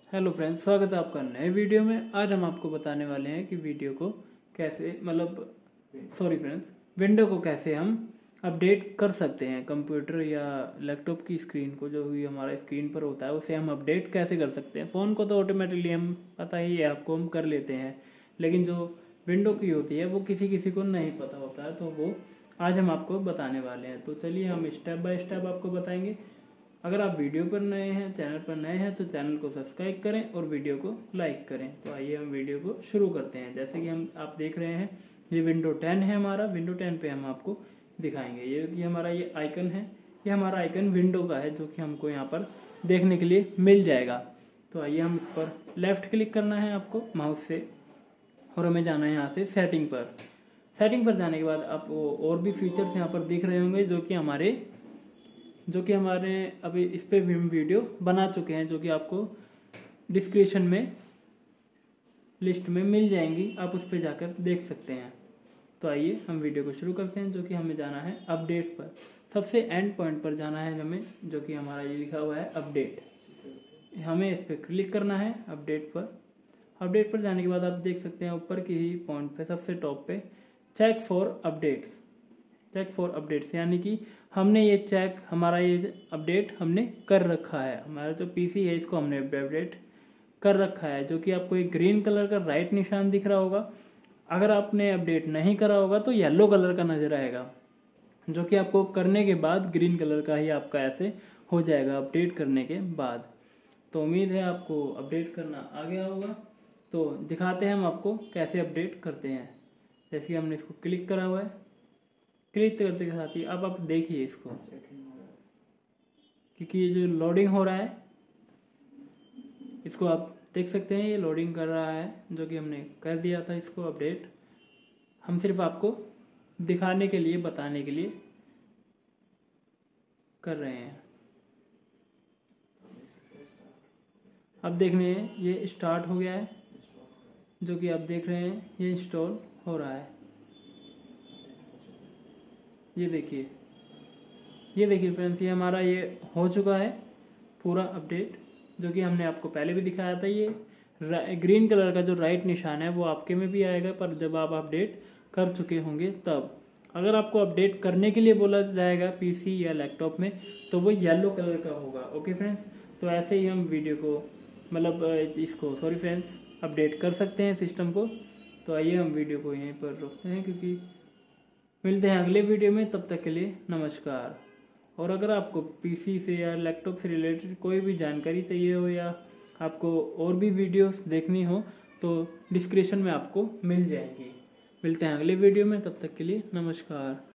Hello friends, स्वागत है आपका नए वीडियो में। आज हम आपको बताने वाले हैं कि वीडियो को कैसे विंडो को कैसे हम अपडेट कर सकते हैं। कंप्यूटर या लैपटॉप की स्क्रीन को, जो भी हमारा स्क्रीन पर होता है, उसे हम अपडेट कैसे कर सकते हैं। फ़ोन को तो ऑटोमेटिकली हम पता ही है आपको, हम कर लेते हैं, लेकिन जो विंडो की होती है वो किसी किसी को नहीं पता होता है, तो वो आज हम आपको बताने वाले हैं। तो चलिए हम स्टेप बाय स्टेप आपको बताएंगे। अगर आप वीडियो पर नए हैं, चैनल पर नए हैं, तो चैनल को सब्सक्राइब करें और वीडियो को लाइक करें। तो आइए हम वीडियो को शुरू करते हैं। जैसे कि आप देख रहे हैं, ये विंडो 10 है हमारा। विंडो 10 पे हम आपको दिखाएंगे। ये हमारा ये आइकन है, ये हमारा आइकन विंडो का है, जो कि हमको यहाँ पर देखने के लिए मिल जाएगा। तो आइए हम इस पर लेफ्ट क्लिक करना है आपको माउस से, और हमें जाना है यहाँ से सेटिंग पर। सेटिंग पर जाने के बाद आपको और भी फीचर्स यहाँ पर दिख रहे होंगे, जो कि हमारे अभी इस पे भी हम वीडियो बना चुके हैं, जो कि आपको डिस्क्रिप्शन में लिस्ट में मिल जाएंगी, आप उस पर जाकर देख सकते हैं। तो आइए हम वीडियो को शुरू करते हैं। जो कि हमें जाना है अपडेट पर, सबसे एंड पॉइंट पर जाना है हमें, जो कि हमारा ये लिखा हुआ है अपडेट। हमें इस पर क्लिक करना है अपडेट पर। अपडेट पर जाने के बाद आप देख सकते हैं ऊपर की ही पॉइंट पे सबसे टॉप पे check for updates, check for updates, यानी कि हमने ये चेक, हमारा ये अपडेट हमने कर रखा है। हमारा जो पीसी है इसको हमने अपडेट कर रखा है, जो कि आपको एक ग्रीन कलर का राइट निशान दिख रहा होगा। अगर आपने अपडेट नहीं करा होगा तो येलो कलर का नजर आएगा, जो कि आपको करने के बाद ग्रीन कलर का ही आपका ऐसे हो जाएगा अपडेट करने के बाद। तो उम्मीद है आपको अपडेट करना आ गया होगा। तो दिखाते हैं हम आपको कैसे अपडेट करते हैं। जैसे कि हमने इसको क्लिक करा हुआ है, क्लिक करते के साथ ही अब आप देखिए इसको, क्योंकि ये जो लोडिंग हो रहा है, इसको आप देख सकते हैं, ये लोडिंग कर रहा है, जो कि हमने कर दिया था इसको अपडेट। हम सिर्फ आपको दिखाने के लिए, बताने के लिए कर रहे हैं। अब देखने ये स्टार्ट हो गया है, जो कि आप देख रहे हैं ये इंस्टॉल हो रहा है। ये देखिए फ्रेंड्स, ये हमारा ये हो चुका है पूरा अपडेट, जो कि हमने आपको पहले भी दिखाया था। ये ग्रीन कलर का जो राइट निशान है वो आपके में भी आएगा, पर जब आप अपडेट कर चुके होंगे तब। अगर आपको अपडेट करने के लिए बोला जाएगा पीसी या लैपटॉप में, तो वो येलो कलर का होगा। ओके फ्रेंड्स, तो ऐसे ही हम वीडियो को अपडेट कर सकते हैं सिस्टम को। तो आइए हम वीडियो को यहीं पर रोकते हैं, क्योंकि मिलते हैं अगले वीडियो में। तब तक के लिए नमस्कार। और अगर आपको पीसी से या लैपटॉप से रिलेटेड कोई भी जानकारी चाहिए हो, या आपको और भी वीडियोस देखनी हो, तो डिस्क्रिप्शन में आपको मिल जाएंगी। मिलते हैं अगले वीडियो में, तब तक के लिए नमस्कार।